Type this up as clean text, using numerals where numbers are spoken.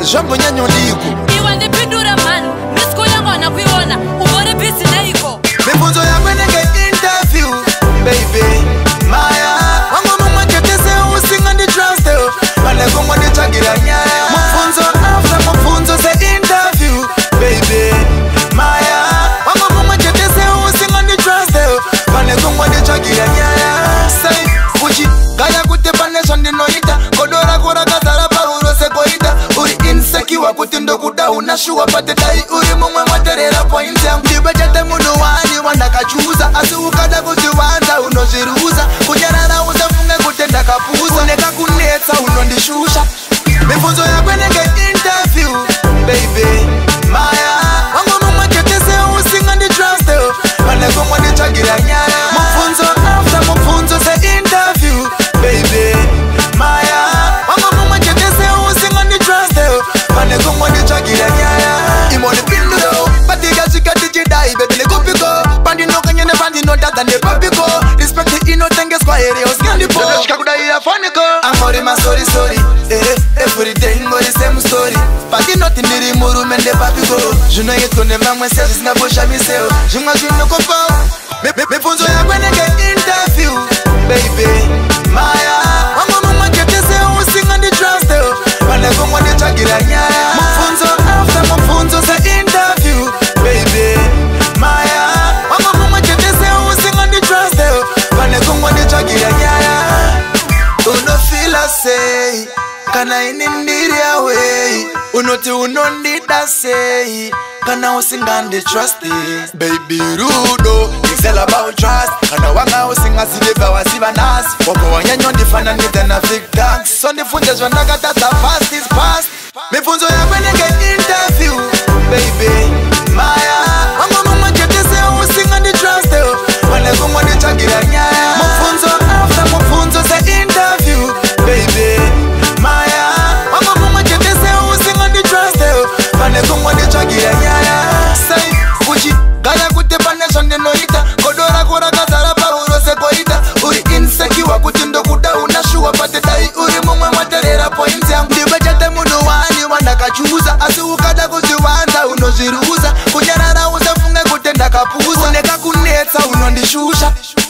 zvambo nyanyoliku iwe ndipindure mani misiko yangu hana kuiona ungori bhizi neiko mibvunzo yako inenge interview baby maya wangu mumwe chetese usinganditrust pane kumwe nditsvagira nyaya mubvunzo after mubvunzo seinterview baby maya wangu mumwe chetese usinganditrust pane kumwe nditsvagira nyaya sei uchigaya kuti pane zvandinoita godo rako rakazara pauro sekoita uri insecure kuti ndokuda unashuwa patedai uri mumwe materera point yangu ndiwe chete munhu wani wandakachuza asi ukada kuzviwanza unozviruza kunyarara usafunge kuti ndakapuza nekakunetsa unondishusha mibvunzo yako inenge interview baby maya wangu mumwe chetese usinganditrust pane kumwe nditsvagira nyaya mubvunzo after mubvunzo seinterview baby maya wangu mumwe chetese usinganditrust pane kumwe nditsvagira nyaya imonipinduro patikasvika tichidai bebi nekupiko pandinokanyene pandinotadza nepapiko respect inotengeswa here usingandipo svika kudaira foniko angori masorisori everyday ngori same story pandinoti ndiri murume ndepapiko zvinoitwa nemamwe sezvisingamboshamisiwo zvimwe zvinokopa mibvunzo yako inenge interview baby maya wangu mumwe chetese usinganditrust pane kumwe nditsvagira nyaya mubvunzo after mubvunzo seinterview baby maya wangu mumwe chetese usinganditrust pane kumwe nditsvagira nyaya unofila sei kana ini ndiri away unoti unondida sei kana usinganditrust baby rudo it's all about trust kana wanga usingaziva wasiva nasi wako wanyanyondifananidza navikdax so ndifunze zvandakatadza past is past mibvunzo yako inenge interview baby maya wangu mumwe chetese usinganditrust pane kumwe nditsvagira nyaya mubvunzo after mubvunzo seinterview baby maya wangu mumwe chetese usinganditrust pane kumwe nditsvagira nyaya sei uchigaya kuti pane zvandinoita godo rako rakazara pauro sekoita uri insecure kuti ndokuda unashuwa patedai uri mumwe materera point yangu ndiwe chete munhu wani wandakachuza asi ukada kuzviwanza unozviruza kunyarara usafunge kuti ndakapuza nekakunetsa unondishusha